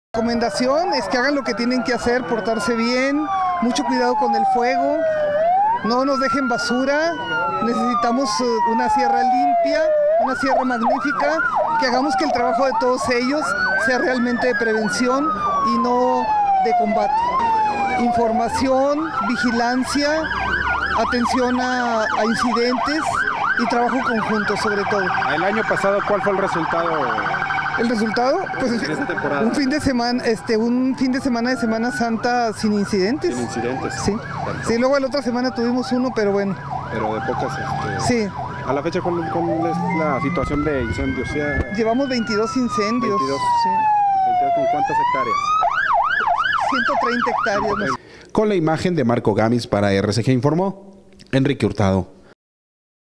La recomendación es que hagan lo que tienen que hacer, portarse bien, mucho cuidado con el fuego, no nos dejen basura, necesitamos una sierra limpia, una sierra magnífica, que hagamos que el trabajo de todos ellos sea realmente de prevención y no de combate. Información, vigilancia, atención a incidentes y trabajo conjunto sobre todo. El año pasado, ¿cuál fue el resultado? El resultado, pues un fin de semana de Semana Santa sin incidentes. Sin incidentes. Sí. Sí, luego la otra semana tuvimos uno, pero bueno. Pero de pocas. Sí. A la fecha, ¿cuál es la situación de incendios? Llevamos 22 incendios. 22. Sí. ¿Con cuántas hectáreas? 130 hectáreas. Con la imagen de Marco Gamis para RCG informó Enrique Hurtado.